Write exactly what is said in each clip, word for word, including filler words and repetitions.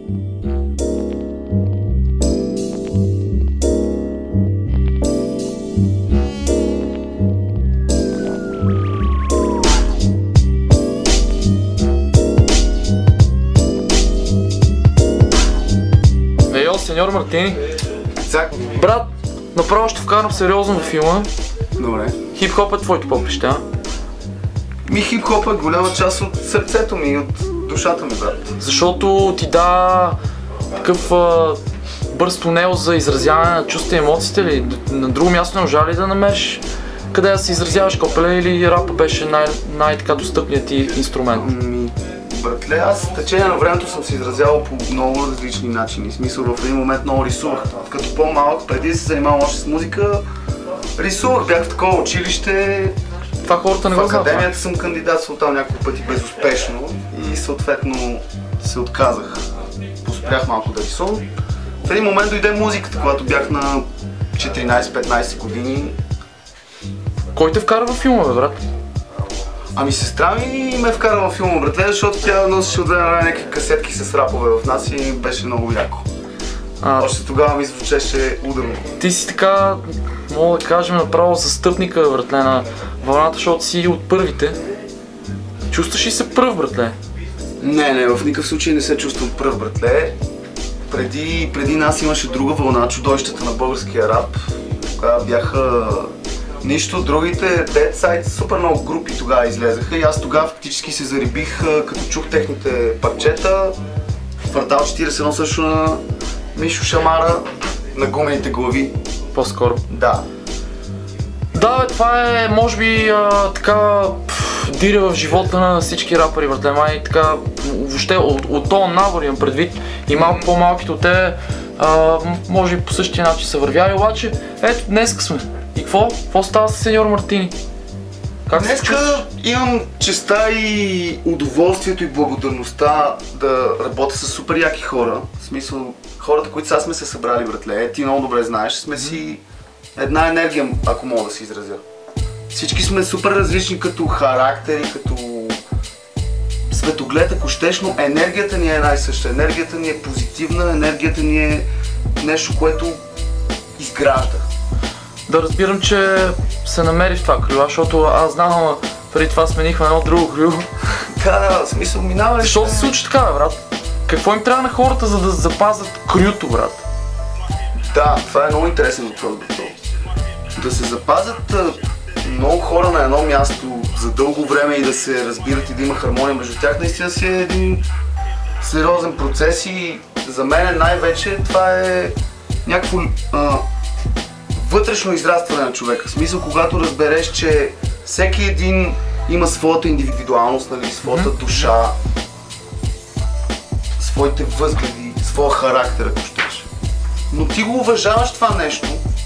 Сеньор Мартини. Цак. Брат, направо ще вкарам сериозно във филма. Добре. Хип-хоп е твоето поприще, а? Ми хип-хоп е голяма част от сърцето ми и от душата ми, брат. Защото ти да такъв а, бърз тунел за изразяване на чувства и емоциите ли? На друго място не можа ли да намериш къде да се изразяваш, копеле, или рапа беше най- най-така достъпният ти инструмент? Ми, братле, аз в течение на времето съм се изразявал по много различни начини. В смисъл, в един момент много рисувах. Като по-малък, преди да се занимавам още с музика, рисувах, бях в такова училище. Това хората не го знаят. В академията съм кандидатствал там няколко пъти безуспешно и съответно се отказах. Поспрях малко да рисувам. В един момент дойде музиката, когато бях на четиринайсет-петнайсет години. Кой те вкара във филма, бе, брат? Ами сестра ми ме вкара във филма, братле, защото тя носеше от време на някакви касетки с рапове в нас и беше много яко. А, Още тогава ми звучеше ударно. Ти си така, мога да кажем, направо застъпника, братле, на вълната, защото си от първите. Чувстваш ли се пръв, братле? Не, не, в никакъв случай не се чувствам пръв, братле. Преди, преди нас имаше друга вълна, чудовищата на българския рап. Тогава бяха нищо, другите Dead Side, супер много групи тогава излезаха и аз тогава фактически се зарибих, като чух техните парчета. Квартал четирийсет и едно също на Мишо Шамара, на Гумените глави. По-скоро. Да. Да, бе, това е, може би, а, така пф, диря в живота на всички рапъри, братле, май така, въобще от, от този набор имам предвид и малко по-малките от те, а, може би по същия начин са вървяли, обаче, ето, днеска сме. И какво? Какво става с сеньор Мартини? Как Днеска имам честа и удоволствието и благодарността да работя с супер яки хора. В смисъл, хората, които сега сме се събрали, братле, ти много добре знаеш, сме си една енергия, ако мога да се изразя. Всички сме супер различни като характери, като светоглед, ако щеш, но енергията ни е една и съща. Енергията ни е позитивна, енергията ни е нещо, което изгражда. Да разбирам, че се намери в това крило, защото аз знам, ама преди това сменихме едно друго крило. Да, да, в смисъл минава ли? Защо се случи така, бе, брат? Какво им трябва на хората, за да запазят крилото, брат? Да, това е много интересен въпрос, брато. Да се запазят много хора на едно място за дълго време и да се разбират и да има хармония между тях, наистина си е един сериозен процес и за мен най-вече това е някакво а, вътрешно израстване на човека. В смисъл, когато разбереш, че всеки един има своята индивидуалност, нали, своята душа, своите възгледи, своя характер, ако щеш. Но ти го уважаваш това нещо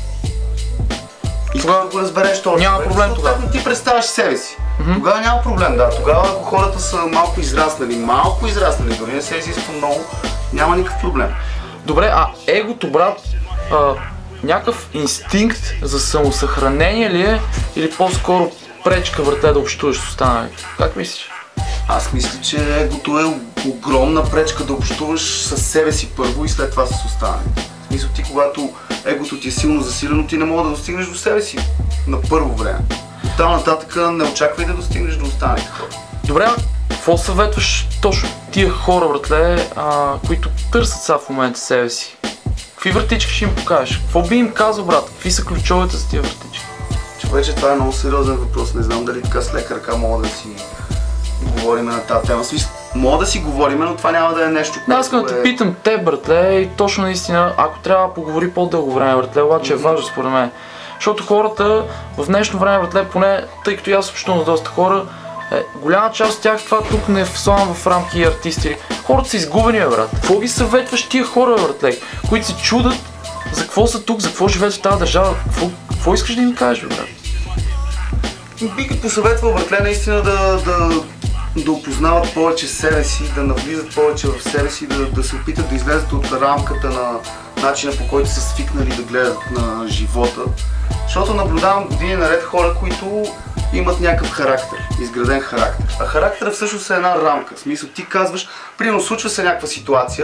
и тогава го разбереш това. Няма проблем тогава. Ти представяш себе си. Mm-hmm. Тогава няма проблем, да. Тогава, ако хората са малко израснали, малко израснали, дори не се изисква много, няма никакъв проблем. Добре, а егото, брат, а, някакъв инстинкт за самосъхранение ли е или по-скоро пречка, брате, да общуваш с останалите? Как мислиш? Аз мисля, че егото е огромна пречка да общуваш с себе си първо и след това с останалите. В смисъл, ти когато егото ти е силно засилено, ти не мога да достигнеш до себе си на първо време. От там нататък не очаквай да достигнеш до останалите хора. Добре, а какво съветваш точно тия хора, братле, а, които търсят сега в момента себе си? Какви вратички ще им покажеш? Какво би им казал, брат? Какви са ключовете за тия вратички? Човече, това е много сериозен въпрос. Не знам дали така с лека ръка мога да си говорим на тази тема. Смисъл, мога да си говорим, но това няма да е нещо, което да, аз да те е... питам те, братле, и точно наистина, ако трябва да поговори по-дълго време, братле, обаче е важно според мен. Защото хората в днешно време, братле, поне, тъй като аз общувам с доста хора, е, голяма част от тях това тук не е вслан в рамки и артисти. Хората са изгубени, бе, брат. Какво ги съветваш тия хора, братле, които се чудат за какво са тук, за какво живеят в тази държава? Какво, какво искаш да им кажеш, бе, брат? Бих ги посъветвал, братле, наистина да, да, да опознават повече себе си, да навлизат повече в себе си, да, да се опитат да излезат от рамката на начина, по който са свикнали да гледат на живота. Защото наблюдавам години наред хора, които имат някакъв характер, изграден характер. А характерът всъщност е една рамка. В смисъл, ти казваш, примерно случва се някаква ситуация,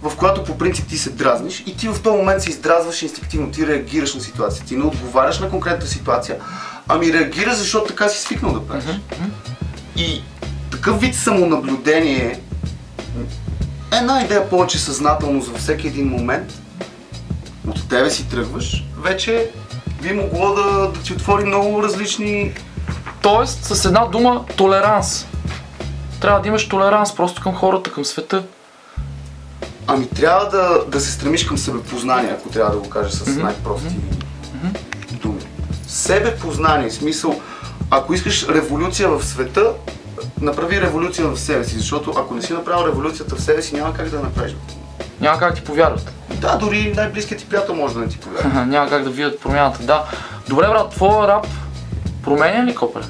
в която по принцип ти се дразниш и ти в този момент се издразваш инстинктивно, ти реагираш на ситуацията, ти не отговаряш на конкретната ситуация, ами реагираш, защото така си свикнал да правиш. И такъв вид самонаблюдение, една идея повече съзнателност във всеки един момент, от тебе си тръгваш, вече би могло да, да ти отвори много различни... Тоест, с една дума, толеранс. Трябва да имаш толеранс просто към хората, към света. Ами трябва да, да се стремиш към себепознание, ако трябва да го кажа с mm-hmm. най-прости mm-hmm. думи. Себепознание, в смисъл, ако искаш революция в света, направи революция в себе си, защото ако не си направил революцията в себе си, няма как да направиш. Няма как ти повярват. Да, дори най-близкият ти приятел може да не ти повярва. Няма как да видят промяната, да. Добре, брат, твоя рап променя ли, Копеле?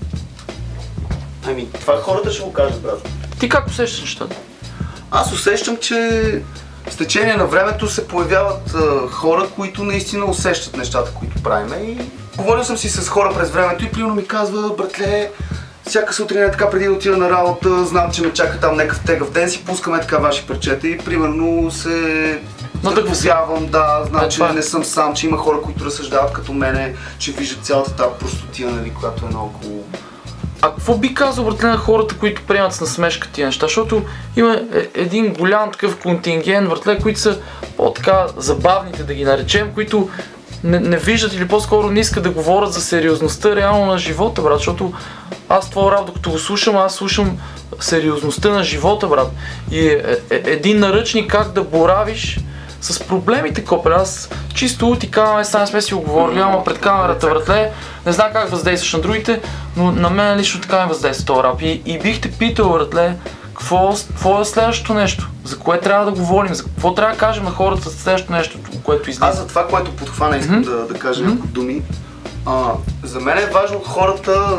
Ами, това хората ще го кажат, брат. Ти как усещаш нещата? Аз усещам, че с течение на времето се появяват а, хора, които наистина усещат нещата, които правиме. И говорил съм си с хора през времето и примерно ми казва, братле, всяка сутрин е така преди да отида на работа, знам, че ме чака там някакъв тегъв ден, си пускаме така ваши парчета и примерно се вдъхновявам, да, знам, че не съм сам, че има хора, които разсъждават като мене, че виждат цялата тази простотия, нали, която е наоколо. А какво би казал, братле, на хората, които приемат с насмешка тия неща? Защото има един голям такъв контингент, братле, които са по-така забавните, да ги наречем, които не, не виждат или по-скоро не искат да говорят за сериозността реално на живота, брат, защото аз твой рап, докато го слушам, аз слушам сериозността на живота, брат. И е, е, един наръчник как да боравиш с проблемите, Копеле. Аз чисто ти казвам, сами сме си оговорили, ама пред камерата, братле, не знам как въздействаш на другите, но на мен лично така ми въздейства този рап. И, и бих те питал, братле, какво, какво е следващото нещо? За кое трябва да говорим? За какво трябва да кажем на хората за следващото нещо, което излиза? Аз за това, което подхвана, искам mm-hmm. да, да кажа няколко mm-hmm. думи. А, за мен е важно хората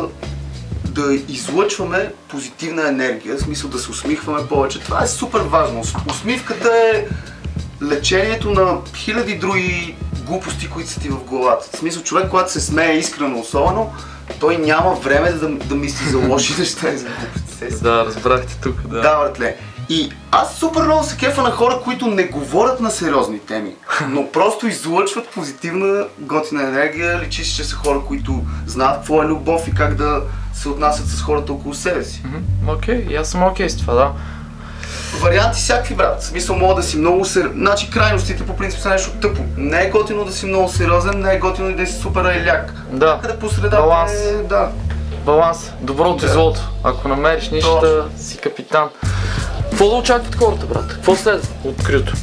да излъчваме позитивна енергия, в смисъл да се усмихваме повече. Това е супер важно. Усмивката е лечението на хиляди други глупости, които са ти в главата. В смисъл, човек, когато се смее искрено особено, той няма време да, да мисли за лоши неща и за глупости. Да, разбрахте тук, да. Да, братле. И аз супер много се кефа на хора, които не говорят на сериозни теми, но просто излъчват позитивна, готина енергия. Личи си, че са хора, които знаят какво е любов и как да се отнасят с хората около себе си. Окей, okay, аз съм окей okay с това, да. Варианти всякакви, брат. В смисъл, мога да си много сериозен. Значи крайностите по принцип са нещо тъпо. Не е готино да си много сериозен, не е готино и да си супер еляк. Да. Къде по средата баланс. Е... Да. Баланс. Доброто да. И злото. Ако намериш нищата, си капитан. Какво да очакват хората, брат? Какво следва от Крюто?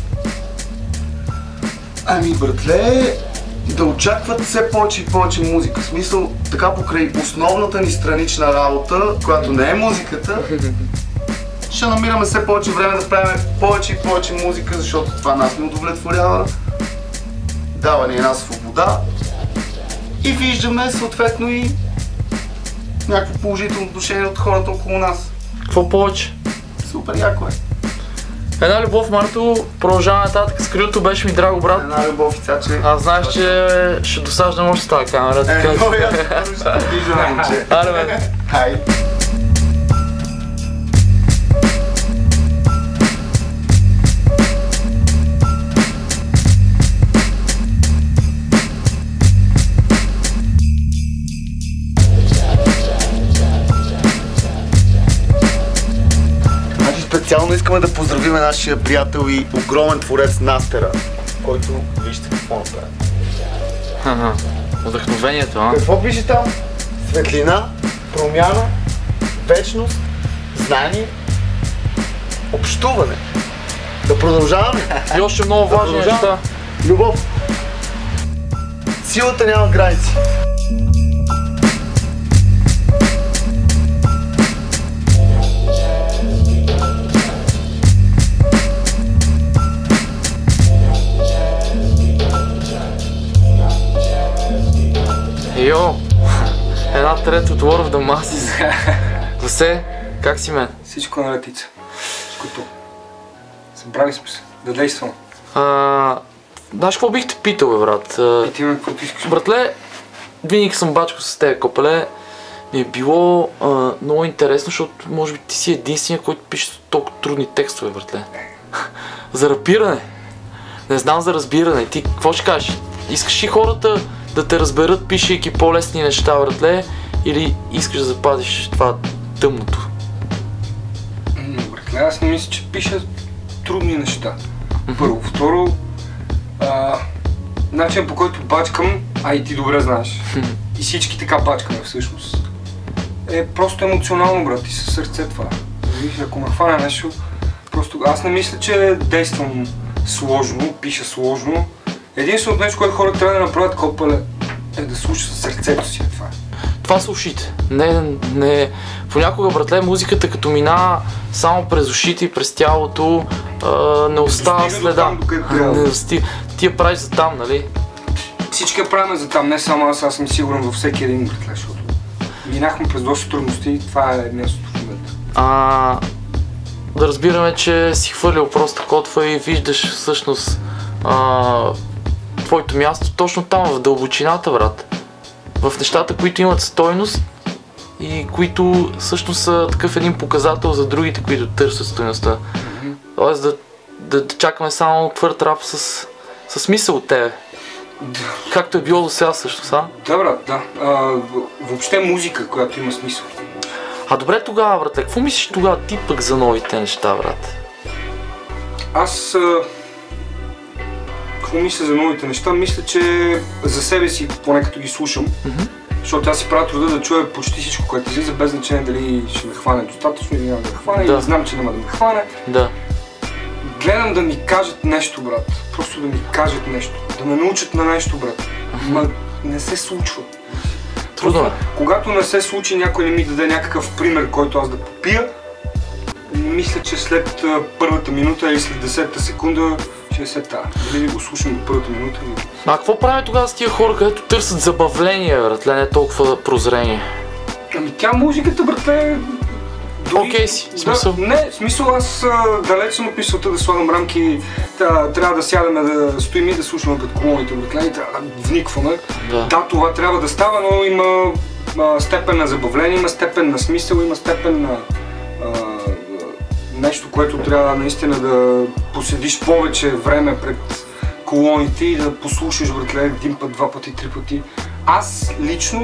Ами, братле, да очакват все повече и повече музика. В смисъл, така покрай основната ни странична работа, която не е музиката, ще намираме все повече време да правим повече и повече музика, защото това нас не удовлетворява. Дава ни една свобода и виждаме съответно и някакво положително отношение от хората около нас. Какво повече? Супер яко е. Една любов, Марто, продължаваме нататък с Крюто, беше ми драго, брат. Една любов и цяче. Аз знаеш, че ще досаждам още с тази камера, така че... Е, много ясно, ще виждам, момче. Аре, бе. Хай. Специално искаме да поздравим нашия приятел и огромен творец Настера, който вижте какво направи. Ага, вдъхновението, а? Какво пише там? Светлина, промяна, вечност, знание, общуване. Да продължаваме. И още много да важни неща. Любов. Силата няма граници. Йо, една трета от War of the Masses. Васе, как си, мен? Всичко на ратица. Всичко. Събрали сме се, да действам. Знаеш какво бих те питал, бе, брат? И ти ме какво искаш? Братле, винаги съм бачкал с тебе, Копеле. Ми е било а, много интересно, защото може би ти си единствения, който пише толкова трудни текстове, братле. за рапиране. Не знам за разбиране. Ти какво ще кажеш? Искаш ли хората да те разберат, пишейки по-лесни неща, братле, или искаш да запазиш това тъмното? Братле, аз не мисля, че пиша трудни неща. Първо. Второ, а, начинът по който бачкам, а и ти добре знаеш, и всички така бачкаме всъщност, е просто емоционално, брат, и със сърце това. Виж, ако ме хване нещо, просто аз не мисля, че действам сложно, пиша сложно. Единственото нещо, което хората трябва да направят копале, е да слушат със сърцето си, това е. Това са ушите. Не, не. Понякога, братле, музиката като минава само през ушите и през тялото, а, не остава следа. Не стига. Ти я правиш за там, нали? Всички я правим за там, не само аз, аз съм сигурен във всеки един, братле, защото минахме през доста трудности и това е мястото в момента. А, да разбираме, че си хвърлил просто котва и виждаш всъщност а, твоето място точно там, в дълбочината, брат. В нещата, които имат стойност и които всъщност са такъв един показател за другите, които търсят стойността. Mm-hmm. Тоест да, да, да чакаме само твърд рап с, с смисъл от тебе. Да. Както е било до сега също, са? Да, брат, да. А, въобще музика, която има смисъл. А добре тогава, братле, какво мислиш тогава ти пък за новите неща, брат? Аз... А... Какво мисля за новите неща? Мисля, че за себе си, поне като ги слушам, mm-hmm. защото аз си правя труда да чуя почти всичко, което излиза, без значение дали ще ме хване достатъчно или няма да ме хване, да. Или знам, че няма да ме хване. Да. Гледам да ми кажат нещо, брат. Просто да ми кажат нещо. Да ме научат на нещо, брат. Mm-hmm. Ма не се случва. Трудно е. Когато не се случи, някой не ми даде някакъв пример, който аз да попия, мисля, че след първата минута или след десетата секунда ще се тая. Дали го слушам до първата минута или... А какво правим тогава с тия хора, където търсят забавление, братле, не толкова прозрение? Ами тя музиката, братле... Окей okay, си, смисъл? Да, не, в смисъл аз а, далеч съм от мисълта да слагам рамки, да, трябва да сядаме, да стоим и да слушаме пред колоните, братле, и трябва да вникваме. Да. Да, това трябва да става, но има а, степен на забавление, има степен на смисъл, има степен на а, нещо, което трябва наистина да поседиш повече време пред колоните и да послушаш, братле, един път, два пъти, три пъти. Аз лично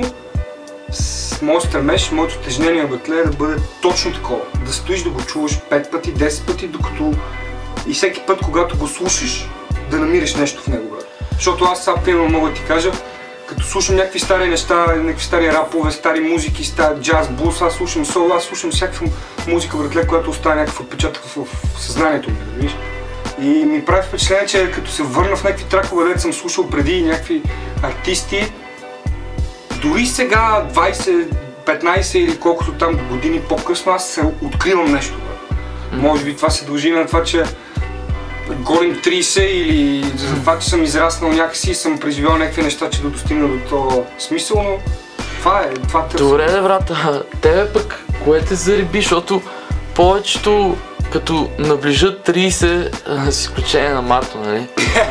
с моят стремеж, моето тежнение, братле, е да бъде точно такова. Да стоиш да го чуваш пет пъти, десет пъти, докато и всеки път, когато го слушаш, да намириш нещо в него, брат. Защото аз сега, примерно, мога да ти кажа, като слушам някакви стари неща, някакви стари рапове, стари музики, стари джаз, блус, аз слушам соло, аз слушам всякаква музика, братле, която оставя някакъв отпечатък в, в съзнанието ми, да виж. И ми прави впечатление, че като се върна в някакви тракове, дето съм слушал преди някакви артисти, дори сега, двайсет, петнайсет или колкото там години по-късно, аз се откривам нещо, брат. Може би това се дължи на това, че горим трийсет или за това, че съм израснал някакси и съм преживял някакви неща, че да достигна до този смисъл, но това е, това търси. Добре, де, брат, тебе пък, кое те зариби, защото повечето, като наближат трийсет, с изключение на Марто, нали?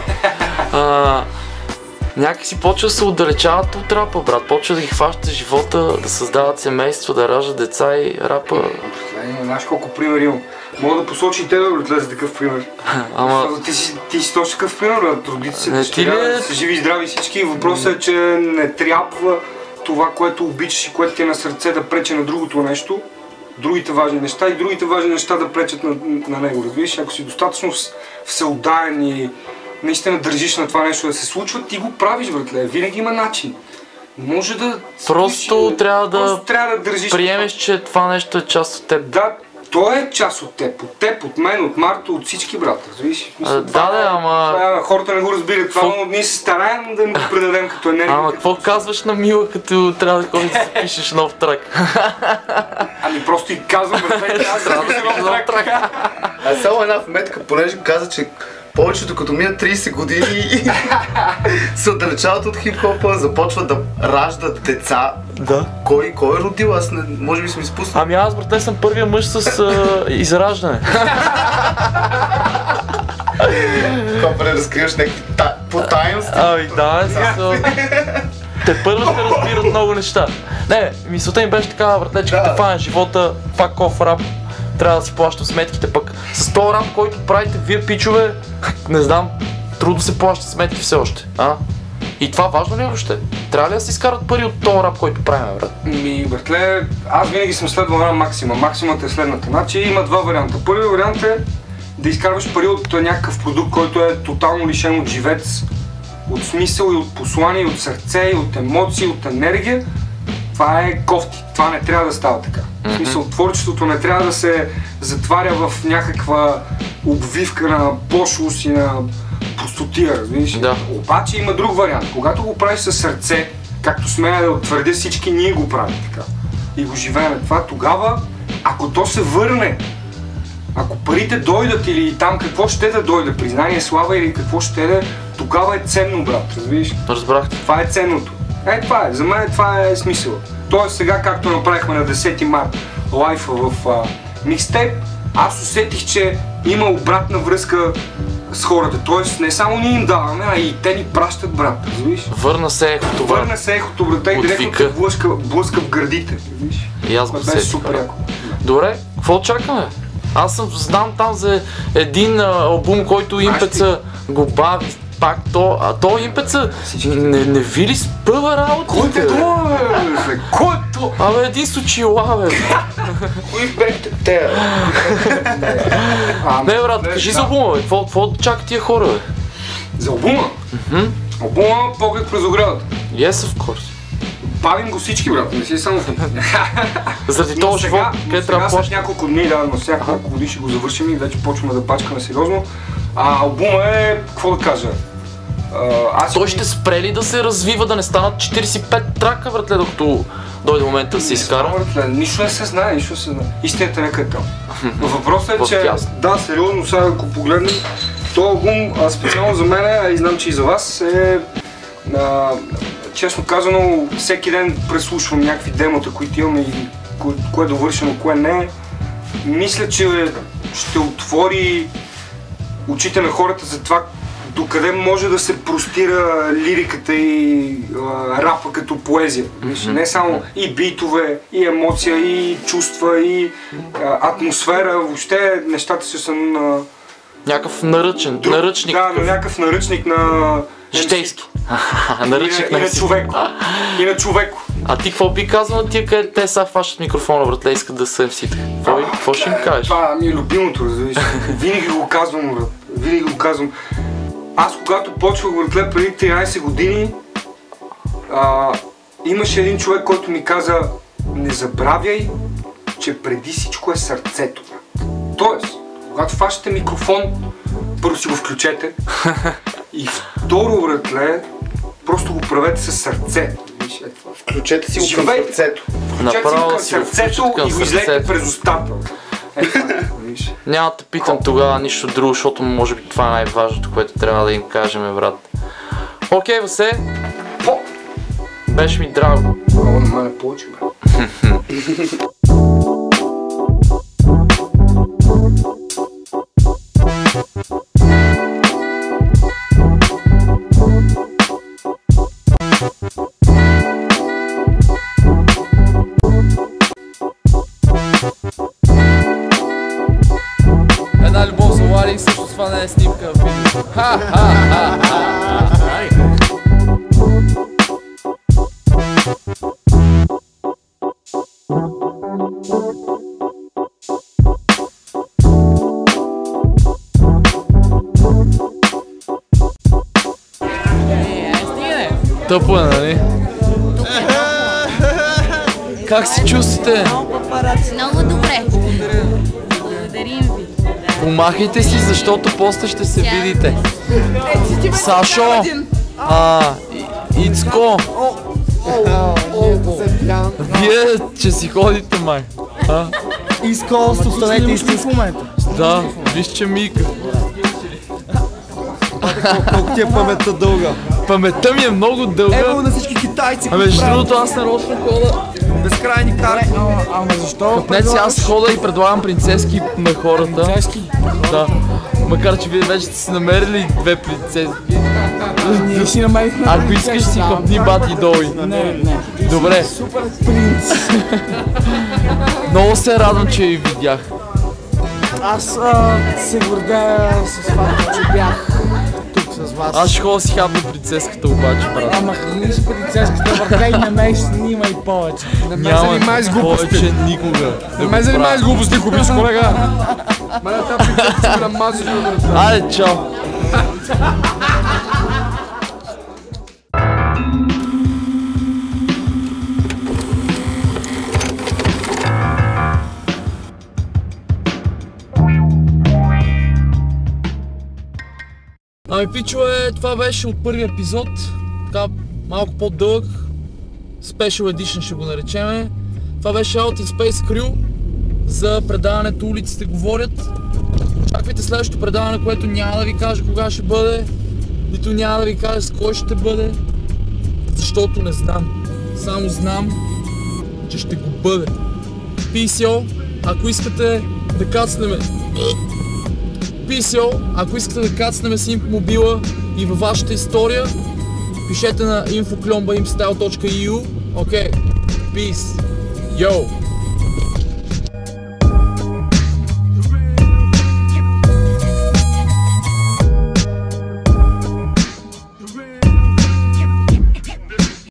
а, някакси почва да се отдалечават от рапа, брат, почва да ги хващат живота, да създават семейство, да раждат деца и рапа. Не, знаеш колко пример имам. Мога да посочи и тебе, брат, за такъв пример. Ама... Ти си, ти си точно такъв пример, брат, родите се, дъщеря, са живи и здрави всички. Въпросът е, че не трябва това, което обичаш и което ти е на сърце, да пречи на другото нещо, другите важни неща и другите важни неща да пречат на, на него, разбираш? Ако си достатъчно всеотдаен и наистина държиш на това нещо да се случва, ти го правиш, братле, винаги има начин. Може да... Просто спиш, трябва да, просто трябва да държиш приемеш, че това нещо е част от теб. Да, то е част от теб, от теб, от мен, от Марто, от всички, брат, разбираш? Да, да, ама... Това, хората не го разбират това, но ние се стараем да ни го предадем като енергия. Ама какво казваш на Мила, като трябва да ходиш да запишеш нов трак? Ами просто и казвам, братле, аз да запиша нов трак. А само една вметка, понеже каза, че повечето като минат трийсет години се отдалечават от хип-хопа, започват да раждат деца. Да. Кой, кой е родил? Аз не, може би съм изпуснал. Ами аз, братле, съм първия мъж с а, израждане. Какво преразкриваш някакви та... потайности? Ами да, е с... Те първо ще разбират много неща. Не, мисълта ми беше такава, братле, че като те фане живота, fuck off рап, трябва да си плащам сметките, пък с този рап, който правите вие пичове, не знам, трудно се плащат сметки все още, а? И това важно ли е въобще? Трябва ли да си изкарат пари от този рап, който правим, брат? Ми, братле, аз винаги съм следвал една максима. Максимата е следната. Значи има два варианта. Първият вариант е да изкарваш пари от някакъв продукт, който е тотално лишен от живец, от смисъл и от послание, и от сърце, и от емоции, от енергия. Това е кофти. Това не трябва да става така. В смисъл, творчеството не трябва да се затваря в някаква обвивка на пошлост и на пустотия, разбираш? Да. Обаче има друг вариант. Когато го правиш със сърце, както смея да твърдя, всички ние го правим така и го живеем това, тогава, ако то се върне, ако парите дойдат или там какво ще да дойде, признание, слава или какво ще да, тогава е ценно, брат, разбираш? Разбрахте. Това е ценното. Е, това е. За мен това е смисъл. Тоест сега, както направихме на десети март лайфа в а, микстейп, аз усетих, че има обратна връзка с хората. Тоест не само ние им даваме, а и те ни пращат, брат. Разбираш? Върна се ехото, брат. Върна се ехото, брат, и директно те блъска, блъска в гърдите. Разбираш? И аз го беше сетих, супер брат. яко. Добре, какво очакваме? Аз съм, знам там за един а, албум, който Импеца го бави. Пак то, а то Импеца не, не ви ли спъва работите? Кой е това, бе? Кой е това? Абе, един с очила, бе. Кои бехте те? Не, брат, кажи за албума, бе. Какво, какво чакат тия хора, бе? За албума? Мгм. Албума Поглед през оградата. Yes, of course. Бавим го всички, брат, не си само ти. Заради Но този сега, живот, но къде сега трябва да след плаща. няколко дни, да, но след няколко години ще го завършим и вече почваме да пачкаме сериозно. А албума е, какво да кажа? А, аз Той си- ще спре ли да се развива, да не станат четиридесет и пет трака, братле, докато дойде момента да се Не изкара? знам, братле, нищо не се знае, нищо не се знае. Истината нека е там. Но въпросът е, В че тясно. да, сериозно, сега ако погледнем, този албум, а специално за мен, а и знам, че и за вас, е а, честно казано, всеки ден преслушвам някакви демота, които имаме и кое, кое е довършено, кое не е. Мисля, че ще отвори очите на хората за това докъде може да се простира лириката и а, рапа като поезия. Mm-hmm. Не само и битове, и емоция, и чувства, и а, атмосфера. Въобще нещата си са на... Някакъв наръчен, друг- наръчник. Да, на някакъв наръчник на... Житейски. И Наръчник на, и на на човеко. И на човеко. А ти какво би казал на тия, къде те са фащат микрофона, братле, искат да са емсита? Какво, какво ще им кажеш? Това ми е любимото, разбираш. Винаги го казвам, брат. Винаги го казвам. Аз когато почвах, братле, преди тринайсет години, а, имаше един човек, който ми каза: не забравяй, че преди всичко е сърцето. Тоест, когато фащате микрофон, първо си го включете и второ, братле, просто го правете със сърце. Виж, е това. Включете си го към Живей. сърцето. Включете си Направо го към си го сърцето включите към и го излейте сърцето. през устата. Е, това, виж. Няма да те питам тогава нищо друго, защото може би това е най-важното, което трябва да им кажем, брат. Окей, Васе, По! беше ми драго. Много на мене повече, брат. Една любов за Лари, също това не е снимка в видео. Тъпо е, нали? Как се чувствате? Много добре. Благодарим ви. Помахайте си, защото после ще се видите. Сашо! А, И- Ицко! Вие, че си ходите, май. А? Искал, останете истински момента. Да, виж, че мика. Колко ти е паметта дълга. Паметта ми е много Ево дълга. на всички китайци. А между другото, аз нарочно хода. Безкрайни карти. Ама защо? Капнеци, аз хода и предлагам принцески на хората. Принцески? Да. Макар че вие вече сте си намерили две принцески. Ние си намерихме. Ако искаш си хъпни бати долу. Не, не. Добре. Супер принц. Много се радвам, че ви видях. Аз а, се гордея с факта, че бях тук с вас. Аз ще ходя си хапна принцеската обаче, брат. Ама храни с полицейската върха и не ме снимай повече. Не ме Няма занимай с глупости. повече никога. Не ме занимай с глупости, купиш, колега. Мене тази принцеска ще намазиш, брат. Айде, чао. Ами пичове, това беше от първия епизод, така малко по-дълъг, Special Edition ще го наречеме. Това беше Out in Space Crew за предаването Улиците говорят. Очаквайте следващото предаване, което няма да ви кажа кога ще бъде, нито няма да ви кажа с кой ще бъде, защото не знам. Само знам, че ще го бъде. Письо, ако искате да кацнеме Письо, ако искате да кацнем с Импмобила и във вашата история, пишете на info at imstyle точка e u. Окей, peace, yo!